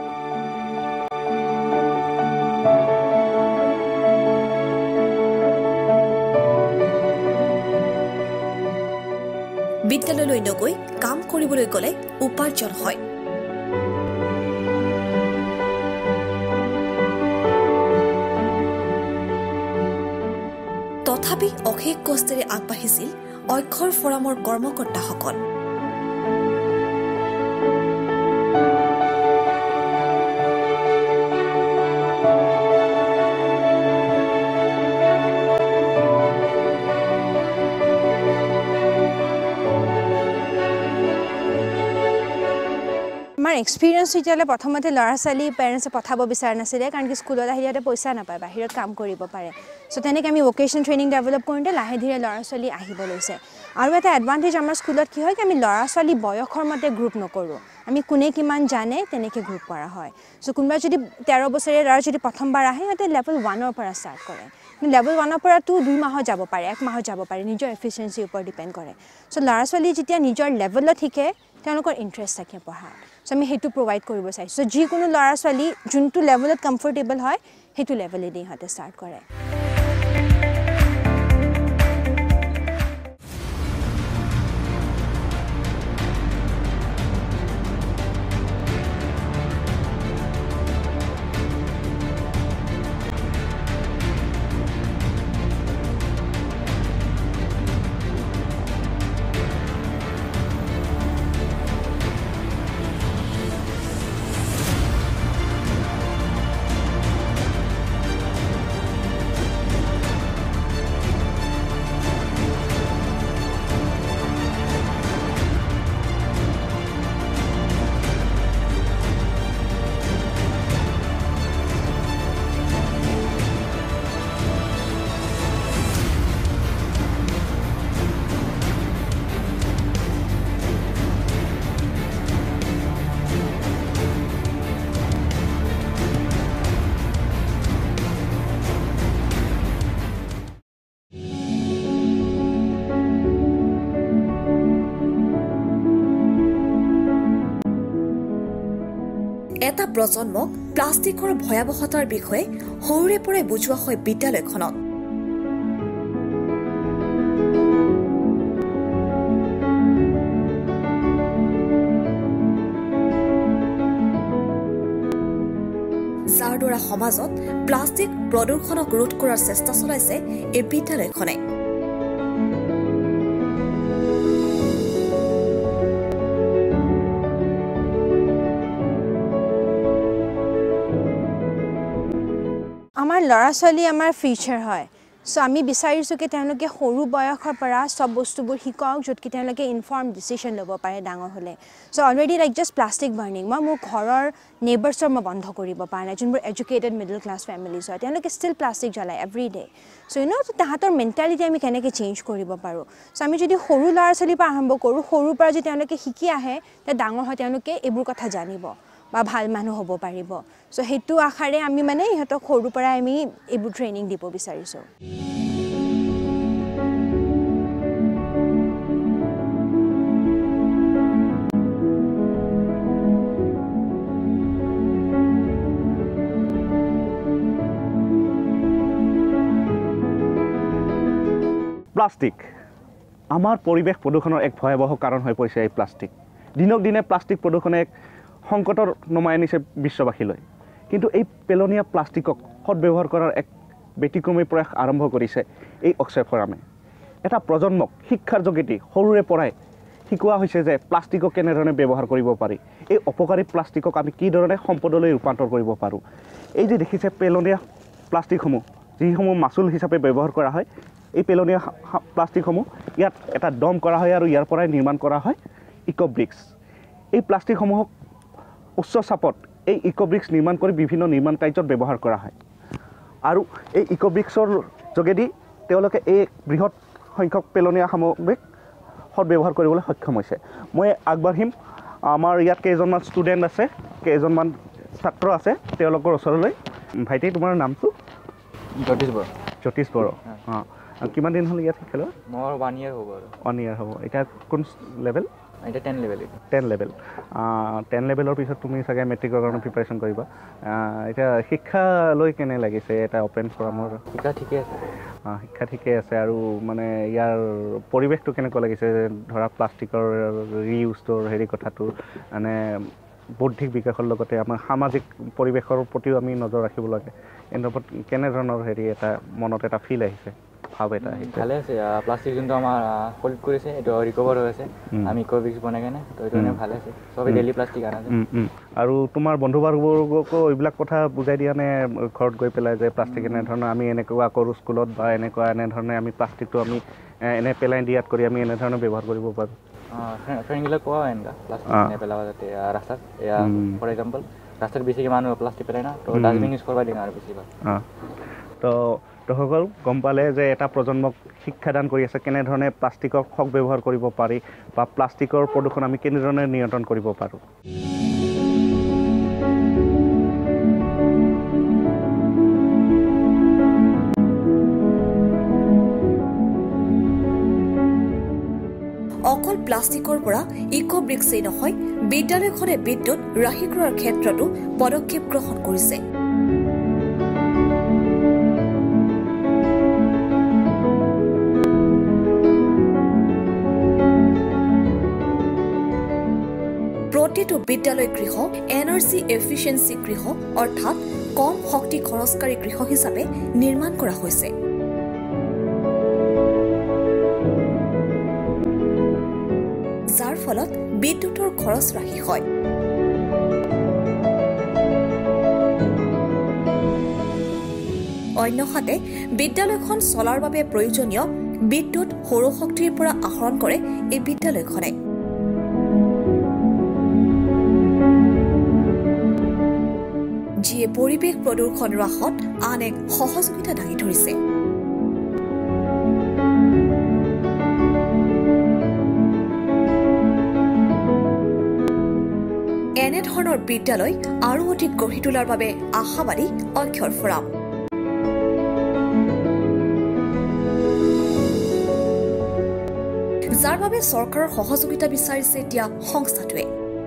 বিদ্যালয়লৈ নগৈ কাম কৰিবলৈ গ'লে উপাৰ্জন হয় তথাপি অশেষ কষ্টেৰে আগবাঢ়িছিল অক্ষৰ ফৰামৰ কৰ্মকৰ্তাসকল আমাৰ এক্সপিৰিয়েঞ্চ এতিয়ালৈ প্ৰথমতে ল'ৰা ছোৱালী পেৰেণ্টছে পঠাব বিচৰা নাছিলে কাৰণ কি স্কুলত আহি সিহঁতে পইচা নাপায় বাহিৰত কাম কৰিব পাৰে চ' তেনেকৈ আমি ভকেশ্যন ট্ৰেইনিং ডেভেলপ কৰোঁতে লাহে ধীৰে ল'ৰা ছোৱালী আহিব লৈছে আৰু এটা এডভান্টেজ আমাৰ স্কুলত কি হয় কি আমি ল'ৰা ছোৱালী বয়সৰ মতে গ্ৰুপ নকৰোঁ আমি কোনে কিমান জানে তেনেকৈ গ্ৰুপ কৰা হয় চ' কোনোবা যদি তেৰ বছৰীয়া ল'ৰা যদি প্ৰথমবাৰ আহে সিহঁতে লেভেল ওৱানৰ পৰা ষ্টাৰ্ট কৰে কিন্তু লেভেল ওৱানৰ পৰা টু দুই মাহত যাব পাৰে এক মাহত যাব পাৰে নিজৰ এফিচিয়েঞ্চিৰ ওপৰত ডিপেণ্ড কৰে চ' ল'ৰা ছোৱালী যেতিয়া নিজৰ লেভেলত শিকে তেওঁলোকৰ ইণ্টাৰেষ্ট থাকে পঢ়াত চ' আমি সেইটো প্ৰভাইড কৰিব চাইছোঁ চ' যিকোনো ল'ৰা ছোৱালী যোনটো লেভেলত কমফৰ্টেবল হয় সেইটো লেভেলেদি সিহঁতে ষ্টাৰ্ট কৰে এটা প্ৰজন্মক প্লাষ্টিকৰ ভয়াৱহতাৰ বিষয়ে সৰুৰে পৰাই বুজোৱা হয় বিদ্যালয়খনত যাৰ দ্বাৰা সমাজত প্লাষ্টিক প্ৰদূষণক ৰোধ কৰাৰ চেষ্টা চলাইছে এই বিদ্যালয়খনে আমাৰ ল'ৰা ছোৱালী আমাৰ ফিউচাৰ হয় চ' আমি বিচাৰিছোঁ কি তেওঁলোকে সৰু বয়সৰ পৰা চব বস্তুবোৰ শিকক য'ত কি তেওঁলোকে ইনফৰ্ম ডিচিশ্যন ল'ব পাৰে ডাঙৰ হ'লে so' already like just plastic burning মই মোৰ ঘৰৰ নেইবাৰ্ছৰ মই বন্ধ কৰিব পৰা নাই যোনবোৰ এডুকেটেড মিডল ক্লাছ ফেমিলিজ হয় তেওঁলোকে ষ্টিল প্লাষ্টিক জ্বলায় every day so' you know' তাহাঁতৰ মেণ্টেলিটি আমি কেনেকৈ চেঞ্জ কৰিব পাৰোঁ চ' আমি যদি সৰু ল'ৰা ছোৱালীৰ পৰা আৰম্ভ কৰোঁ সৰুৰ পৰা যদি তেওঁলোকে শিকি আহে তে ডাঙৰ হয় তেওঁলোকে এইবোৰ কথা জানিব বা ভাল মানুহ হ'ব পাৰিব চ' সেইটো আশাৰে আমি মানে ইহঁতক সৰুৰ পৰাই আমি এইবোৰ ট্ৰেইনিং দিব বিচাৰিছোঁ প্লাষ্টিক আমাৰ পৰিৱেশ প্ৰদূষণৰ এক ভয়াৱহ কাৰণ হৈ পৰিছে এই প্লাষ্টিক দিনক দিনে প্লাষ্টিক প্ৰদূষণে এক সংকটৰ নমাই আনিছে বিশ্ববাসীলৈ কিন্তু এই পেলনীয়া প্লাষ্টিকক সদব্যৱহাৰ কৰাৰ এক ব্যতিক্ৰমী প্ৰয়াস আৰম্ভ কৰিছে এই অক্সফাৰ্মে এটা প্ৰজন্মক শিক্ষাৰ যোগেদি সৰুৰে পৰাই শিকোৱা হৈছে যে প্লাষ্টিকক কেনেধৰণে ব্যৱহাৰ কৰিব পাৰি এই অপকাৰী প্লাষ্টিকক আমি কি ধৰণে সম্পদলৈ ৰূপান্তৰ কৰিব পাৰোঁ এই যে দেখিছে পেলনীয়া প্লাষ্টিকসমূহ যিসমূহ মাচুল হিচাপে ব্যৱহাৰ কৰা হয় এই পেলনীয়া প্লাষ্টিকসমূহ ইয়াত এটা দম কৰা হয় আৰু ইয়াৰ পৰাই নিৰ্মাণ কৰা হয় ইক'ব্ৰিক্স এই প্লাষ্টিকসমূহক উচ্চ চাপত এই ইক'ব্ৰিক্স নিৰ্মাণ কৰি বিভিন্ন নিৰ্মাণ কাৰ্যত ব্যৱহাৰ কৰা হয় আৰু এই ইক'ব্ৰিক্সৰ যোগেদি তেওঁলোকে এই বৃহৎ সংখ্যক পেলনীয়া সামগ্ৰীক সদব্যৱহাৰ কৰিবলৈ সক্ষম হৈছে মই আগবাঢ়িম আমাৰ ইয়াত কেইজনমান ষ্টুডেণ্ট আছে কেইজনমান ছাত্ৰ আছে তেওঁলোকৰ ওচৰলৈ ভাইটি তোমাৰ নামটো জ্যোতিষ বড়ো জ্যোতিষ বড়ো অঁ কিমান দিন হ'ল ইয়াত শিকালো মোৰ ওৱান ইয়াৰ হ'ব আৰু ওৱান ইয়াৰ হ'ব এতিয়া কোন লেভেল এতিয়া ten level ten level ten লেভেলৰ পিছত তুমি চাগে মেট্ৰিকৰ কাৰণে প্ৰিপাৰেশ্যন কৰিবা এতিয়া শিক্ষা লৈ কেনে লাগিছে এটা অপেন ফৰামৰ শিক্ষা ঠিকে আছে শিক্ষা ঠিকে আছে আৰু মানে ইয়াৰ পৰিৱেশটো কেনেকুৱা লাগিছে ধৰা প্লাষ্টিকৰ ৰিইউজটোৰ হেৰি কথাটো মানে বৌদ্ধিক বিকাশৰ লগতে আমাৰ সামাজিক পৰিৱেশৰ প্ৰতিও আমি নজৰ ৰাখিব লাগে এনে ওপৰত কেনেধৰণৰ হেৰি এটা মনত এটা ফিল আহিছে ভাৱ এটা আহিছে ভালে আছে প্লাষ্টিক যোনটো আমাৰ পলিউট কৰিছে এইটো ৰিকভাৰ হৈ আছে আমি ইক'ব্ৰিক্স বনাই কেনে তো এইটো ভালে আছে চবেই ডেইলি প্লাষ্টিক আনা যায় আৰু তোমাৰ বন্ধু বান্ধৱকো এইবিলাক কথা বুজাই দিয়া নে ঘৰত গৈ পেলাই যে প্লাষ্টিক এনেধৰণৰ আমি এনেকুৱা কৰোঁ স্কুলত বা এনেকুৱা এনেধৰণে আমি প্লাষ্টিকটো আমি এনে পেলাই দিয়াত কৰি আমি এনেধৰণে ব্যৱহাৰ কৰিব পাৰোঁ ফ্ৰেণ্ডবিলাক কোৱা হয় এনেকুৱা প্লাষ্টিক এনে পেলাব যাতে ৰাস্তাত এয়া ফৰ এক্সাম্পল ৰাস্তাত বেছিকৈ মানুহ প্লাষ্টিক পেলাই না তো ডাষ্টবিন ইউজ কৰিব দিম আৰু বেছিভাগ তো দৰ্শকসকল গম পালে যে এটা প্ৰজন্মক শিক্ষাদান কৰি আছে কেনেধৰণে প্লাষ্টিকক সৎ ব্যৱহাৰ কৰিব পাৰি বা প্লাষ্টিকৰ প্ৰদূষণ আমি কেনেধৰণে নিয়ন্ত্ৰণ কৰিব পাৰোঁ অকল প্লাষ্টিকৰ পৰা ইক'ব্ৰিক্সেই নহয় বিদ্যালয়খনে বিদ্যুৎ ৰাহি কৰাৰ ক্ষেত্ৰতো পদক্ষেপ গ্ৰহণ কৰিছে প্ৰতিটো বিদ্যালয় গৃহ এনাৰ্জি এফিচিয়েঞ্চি গৃহ অৰ্থাৎ কম শক্তি খৰচকাৰী গৃহ হিচাপে নিৰ্মাণ কৰা হৈছে যাৰ ফলত বিদ্যুতৰ খৰচ ৰাহি হয় অন্যহাতে বিদ্যালয়খন চলাৰ বাবে প্ৰয়োজনীয় বিদ্যুৎ সৌৰশক্তিৰ পৰা আহৰণ কৰে এই বিদ্যালয়খনে যিয়ে পৰিৱেশ প্ৰদূষণ হ্ৰাসত আন এক সহযোগিতা দাঙি ধৰিছে এনেধৰণৰ বিদ্যালয় আৰু অধিক গঢ়ি তোলাৰ বাবে আশাবাদী অক্ষৰ ফৰাম যাৰ বাবে চৰকাৰৰ সহযোগিতা বিচাৰিছে এতিয়া সংস্থাটোৱে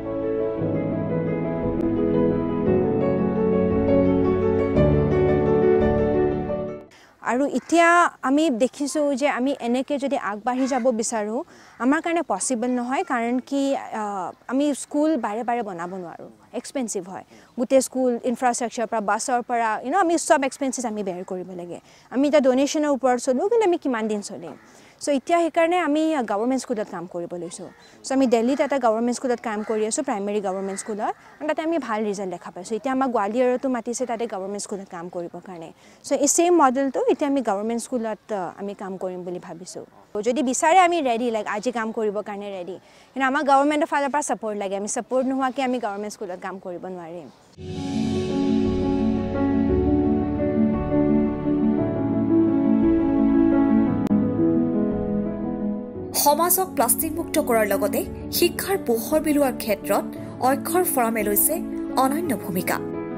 আৰু এতিয়া আমি দেখিছোঁ যে আমি এনেকৈ যদি আগবাঢ়ি যাব বিচাৰোঁ আমাৰ কাৰণে পচিবল নহয় কাৰণ কি আমি স্কুল বাৰে বাৰে বনাব নোৱাৰোঁ এক্সপেঞ্চিভ হয় গোটেই স্কুল ইনফ্ৰাষ্ট্ৰাকচাৰ পৰা বাছৰ পৰা ইউ ন আমি চব এক্সপেঞ্চেছ আমি বেয়াৰ কৰিব লাগে আমি এতিয়া ডনেশ্যনৰ ওপৰত চলোঁ কিন্তু আমি কিমান দিন চলিম চ' এতিয়া সেইকাৰণে আমি গভৰ্ণমেণ্ট স্কুলত কাম কৰিব লৈছোঁ চ' আমি দিল্লীত এটা গভৰ্ণমেণ্ট স্কুলত কাম কৰি আছোঁ প্ৰাইমেৰী গভৰ্ণমেণ্ট স্কুলত আৰু তাতে আমি ভাল ৰিজাল্ট দেখা পাইছোঁ এতিয়া আমাক গোৱালিয়ৰতো মাতিছে তাতে গভৰ্ণমেণ্ট স্কুলত কাম কৰিবৰ কাৰণে চ' এই ছেইম মডেলটো এতিয়া আমি গভৰ্ণমেণ্ট স্কুলত আমি কাম কৰিম বুলি ভাবিছোঁ যদি বিচাৰে আমি ৰেডি লাইক আজি কাম কৰিবৰ কাৰণে ৰেডি কিন্তু আমাক গভৰ্ণমেণ্টৰ ফালৰ পৰা ছাপৰ্ট লাগে আমি ছাপৰ্ট নোহোৱাকৈ আমি গভৰ্ণমেণ্ট স্কুলত কাম কৰিব নোৱাৰিম সমাজক প্লাষ্টিক মুক্ত কৰাৰ লগতে শিক্ষাৰ পোহৰ বিলোৱাৰ ক্ষেত্ৰত অক্ষৰ ফৰামে লৈছে অনন্য ভূমিকা।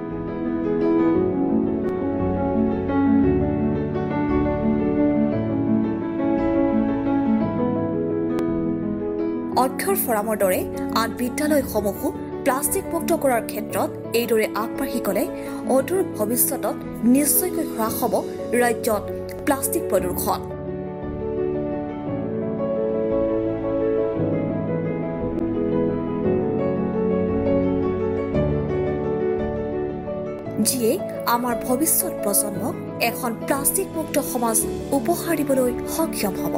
অক্ষৰ ফৰামৰ দৰে আন বিদ্যালয়সমূহো প্লাষ্টিক মুক্ত কৰাৰ ক্ষেত্ৰত এইদৰে আগবাঢ়ি গ'লে অদূৰ ভৱিষ্যতত নিশ্চয়কৈ হ্ৰাস হ'ব ৰাজ্যত প্লাষ্টিক প্ৰদূষণ। যিয়ে আমাৰ ভৱিষ্যত প্ৰজন্মক এখন প্লাষ্টিক মুক্ত সমাজ উপহাৰ দিবলৈ সক্ষম হ'ব।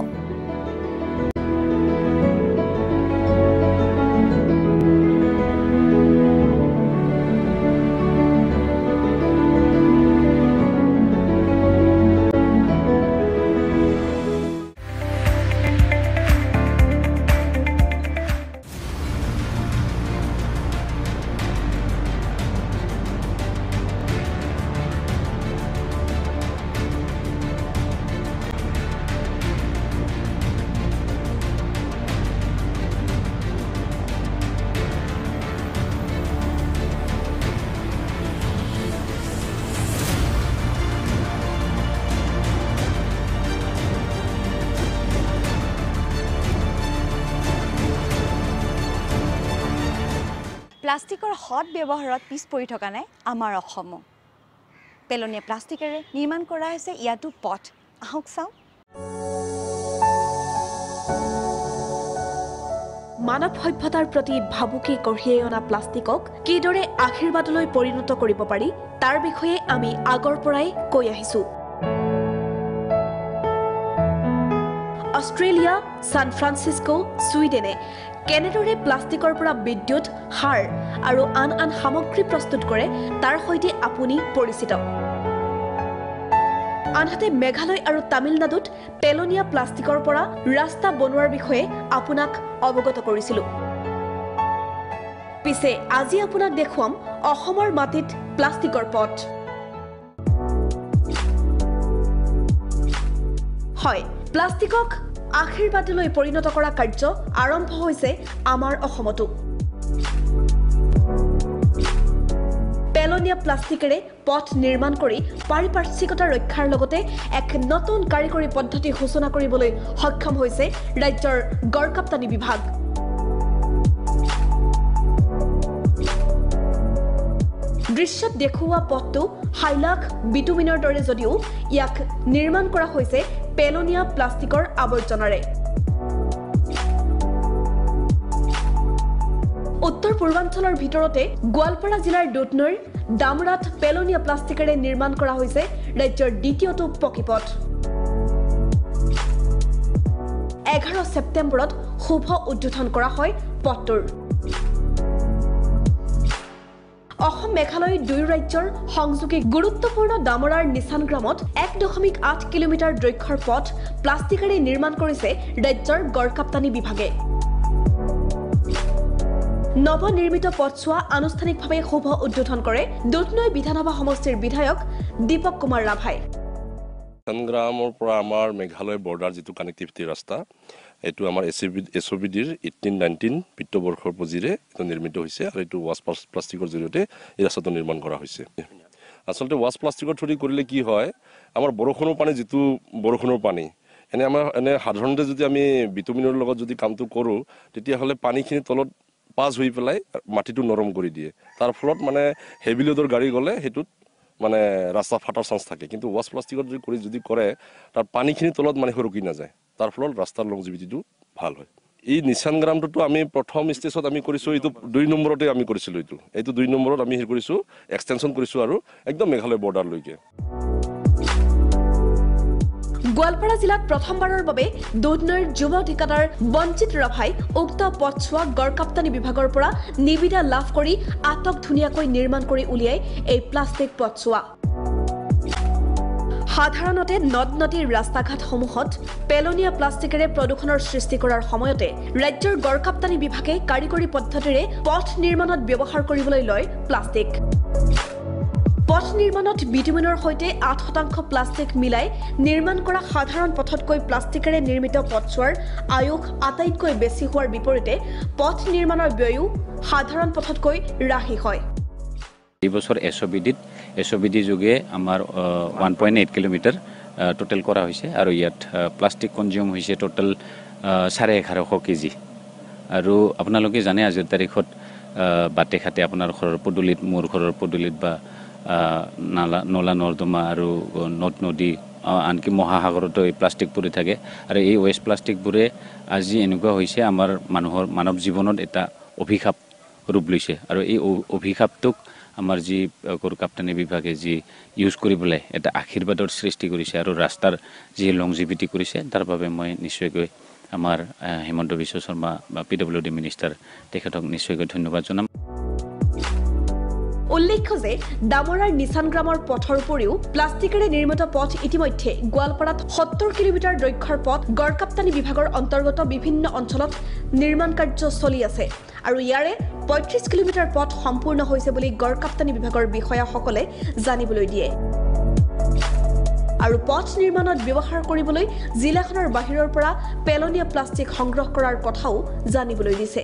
প্লাষ্টিকৰ সৎ ব্যৱহাৰত পিছ পৰি থকা নাই আমাৰ অসমো। পেলনীয়া প্লাষ্টিকেৰে নিৰ্মাণ কৰা হৈছে ইয়াতো পথ। আহক চাওঁ। মানৱ সভ্যতাৰ প্ৰতি ভাবুকি কঢ়িয়াই অনা প্লাষ্টিকক কিদৰে আশীৰ্বাদলৈ পৰিণত কৰিব পাৰি তাৰ বিষয়ে আমি আগৰ পৰাই কৈ আহিছোঁ। অষ্ট্ৰেলিয়া, ছান ফ্ৰান্সিস্কো, ছুইডেনে কেনেদৰে প্লাষ্টিকৰ পৰা বিদ্যুৎ, সাৰ আৰু আন আন সামগ্ৰী প্ৰস্তুত কৰে তাৰ সৈতে আপুনি পৰিচিত। আনহাতে মেঘালয় আৰু তামিলনাডুত পেলনীয়া প্লাষ্টিকৰ পৰা ৰাস্তা বনোৱাৰ বিষয়ে আপোনাক অৱগত কৰিছিলোঁ। পিছে আজি আপোনাক দেখুৱাম অসমৰ মাটিত প্লাষ্টিকৰ পথ। হয়, প্লাষ্টিকক আশীৰ্বাদলৈ পৰিণত কৰা কাৰ্য আৰম্ভ হৈছে আমাৰ অসমতো। পেলনীয়া প্লাষ্টিকেৰে পথ নিৰ্মাণ কৰি পাৰিপাৰ্শ্বিকতা ৰক্ষাৰ লগতে এক নতুন কাৰিকৰী পদ্ধতি সূচনা কৰিবলৈ সক্ষম হৈছে ৰাজ্যৰ গড়কাপ্তানি বিভাগ। দৃশ্যত দেখুওৱা পথটো হাইলাখ বিটুমিনৰ দৰে যদিও ইয়াক নিৰ্মাণ কৰা হৈছে পেলনীয়া প্লাষ্টিকৰ আৱৰ্জনাৰে। উত্তৰ পূৰ্বাঞ্চলৰ ভিতৰতে গোৱালপাৰা জিলাৰ দুধনৈৰ ডামৰাত পেলনীয়া প্লাষ্টিকেৰে নিৰ্মাণ কৰা হৈছে ৰাজ্যৰ দ্বিতীয়টো পকীপথ। এঘাৰ ছেপ্টেম্বৰত শুভ উদ্বোধন কৰা হয় পথটোৰ। অসম মেঘালয় দুই ৰাজ্যৰ সংযোগী গুৰুত্বপূৰ্ণ ডামৰাৰ নিচান গ্ৰামত এক দশমিক আঠ কিলোমিটাৰ দৈৰ্ঘ্যৰ পথ প্লাষ্টিকেৰে নিৰ্মাণ কৰিছে ৰাজ্যৰ গড়কাপ্তানি বিভাগে। নৱনিৰ্মিত পথছোৱা আনুষ্ঠানিকভাৱে শুভ উদ্বোধন কৰে দুধনৈ বিধানসভা সমষ্টিৰ বিধায়ক দীপক কুমাৰ ৰাভাই। সংগ্ৰামৰ পৰা আমাৰ মেঘালয় বৰ্ডাৰ যিটো কানেক্টিভিটি ৰাস্তা, এইটো আমাৰ এছ এছ অ' বি ডিৰ এইটিন নাইনটিন বিত্তবৰ্ষৰ পুঁজিৰে এইটো নিৰ্মিত হৈছে আৰু এইটো ৱাছ প্লাষ্টিকৰ জৰিয়তে এই ৰাস্তাটো নিৰ্মাণ কৰা হৈছে। আচলতে ৱাছ প্লাষ্টিকৰ থ্ৰুদি কৰিলে কি হয়, আমাৰ বৰষুণৰ পানী যিটো বৰষুণৰ পানী এনে আমাৰ এনে সাধাৰণতে যদি আমি বিটুমিনৰ লগত যদি কামটো কৰোঁ তেতিয়াহ'লে পানীখিনি তলত পাছ হৈ পেলাই মাটিটো নৰম কৰি দিয়ে। তাৰ ফলত মানে হেভি লোডৰ গাড়ী গ'লে সেইটোত মানে ৰাস্তা ফাটাৰ চান্স থাকে। কিন্তু ৱাছ প্লাষ্টিকত যদি কৰি যদি কৰে তাৰ পানীখিনি তলত মানে সৰকি নাযায়, তাৰ ফলত ৰাস্তাৰ লংজিভিটিটো ভাল হয়। এই নিচান গ্ৰামটোতো আমি প্ৰথম ষ্টেজত আমি কৰিছোঁ, এইটো দুই নম্বৰতে আমি কৰিছিলোঁ। এইটো এইটো দুই নম্বৰত আমি হেৰি কৰিছোঁ, এক্সটেনশ্যন কৰিছোঁ আৰু একদম মেঘালয় বৰ্ডাৰলৈকে। গোৱালপাৰা জিলাত প্ৰথমবাৰৰ বাবে দুধনৈৰ যুৱ ঠিকাদাৰ বঞ্চিত ৰাভাই উক্ত পথছোৱা গড়কাপ্তানি বিভাগৰ পৰা নিবিদা লাভ কৰি আটক ধুনীয়াকৈ নিৰ্মাণ কৰি উলিয়াই এই প্লাষ্টিক পথছোৱা। সাধাৰণতে নদ নদীৰ ৰাস্তা ঘাটসমূহত পেলনীয়া প্লাষ্টিকেৰে প্ৰদূষণৰ সৃষ্টি কৰাৰ সময়তে ৰাজ্যৰ গড়কাপ্তানি বিভাগে কাৰিকৰী পদ্ধতিৰে পথ নিৰ্মাণত ব্যৱহাৰ কৰিবলৈ লয় প্লাষ্টিক। পথ নিৰ্মাণত বিটুমিনৰ সৈতে আঠ শতাংশ প্লাষ্টিক মিলাই নিৰ্মাণ কৰা সাধাৰণ পথতকৈ প্লাষ্টিকেৰে নিৰ্মিত পথছোৱাৰ আয়ুস আটাইতকৈ বেছি হোৱাৰ বিপৰীতে পথ নিৰ্মাণৰ ব্যয়ো সাধাৰণ পথতকৈ ৰাহি হয়। এই বছর এসওবিডিত এসওবিডি যোগে আমার one point eight kilometre total করা হয়েছে আর ইয়াত প্লাষ্টিক কনজিউম হয়েছে টোটেল চাৰে এঘাৰশ কেজি আৰু আপোনালোকে জানে আজিৰ তাৰিখত বাটে ঘাটে আপোনাৰ ঘৰৰ পদূলিত মোৰ ঘৰৰ পদূলিত বা নালা নলা নৰ্দমা আৰু নদ নদী আনকি মহাসাগৰতো এই প্লাষ্টিক পৰি থাকে আৰু এই ৱেষ্ট প্লাষ্টিকবোৰে আজি এনেকুৱা হৈছে আমাৰ মানুহৰ মানৱ জীৱনত এটা অভিশাপ ৰূপ লৈছে আৰু এই অভিশাপটোক আমাৰ যি কাপ্তানি বিভাগে যি ইউজ কৰিবলৈ এটা আশীৰ্বাদৰ সৃষ্টি কৰিছে আৰু ৰাস্তাৰ যি লংজিভিটি কৰিছে তাৰ বাবে মই নিশ্চয়কৈ আমাৰ হিমন্ত বিশ্ব শৰ্মা বা পি ডব্লিউ ডি মিনিষ্টাৰ তেখেতক নিশ্চয়কৈ ধন্যবাদ জনাম। উল্লেখ্য যে ডামৰাৰ নিচান গ্ৰামৰ পথৰ উপৰিও প্লাষ্টিকেৰে নিৰ্মিত পথ ইতিমধ্যে গোৱালপাৰাত সত্তৰ কিলোমিটাৰ দৈৰ্ঘ্যৰ পথ গড়কাপ্তানি বিভাগৰ অন্তৰ্গত বিভিন্ন অঞ্চলত নিৰ্মাণ কাৰ্য চলি আছে আৰু ইয়াৰে পঁয়ত্ৰিছ কিলোমিটাৰ পথ সম্পূৰ্ণ হৈছে বুলি গড়কাপ্তানি বিভাগৰ বিষয়াসকলে জানিবলৈ দিয়ে আৰু পথ নিৰ্মাণত ব্যৱহাৰ কৰিবলৈ জিলাখনৰ বাহিৰৰ পৰা পেলনীয়া প্লাষ্টিক সংগ্ৰহ কৰাৰ কথাও জানিবলৈ দিছে।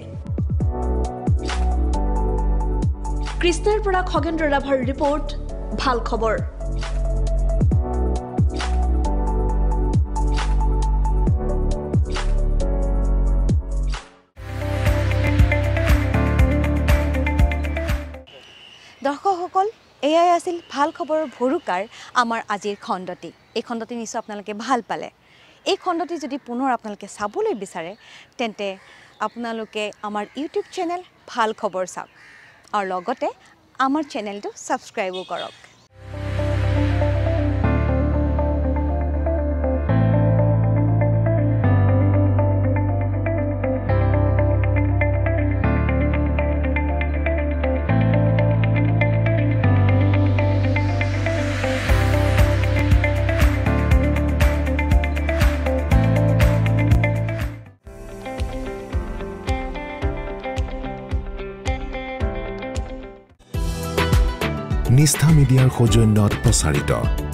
কৃষ্ণৰ পৰা খগেন্দ্ৰ ৰাভাৰ ৰিপৰ্ট, ভাল খবৰ। দৰ্শকসকল, এয়াই আছিল ভাল খবৰৰ ভৰুকাৰ আমাৰ আজিৰ খণ্ডটি। এই খণ্ডটি নিশ্চয় আপোনালোকে ভাল পালে। এই খণ্ডটি যদি পুনৰ আপোনালোকে চাবলৈ বিচাৰে তেন্তে আপোনালোকে আমাৰ ইউটিউব চেনেল ভাল খবৰ চাওক আৰু লগতে আমাৰ চেনেলটো ছাবস্ক্ৰাইবো কৰক। নিষ্ঠা মিডিয়াৰ সৌজন্যত প্ৰচাৰিত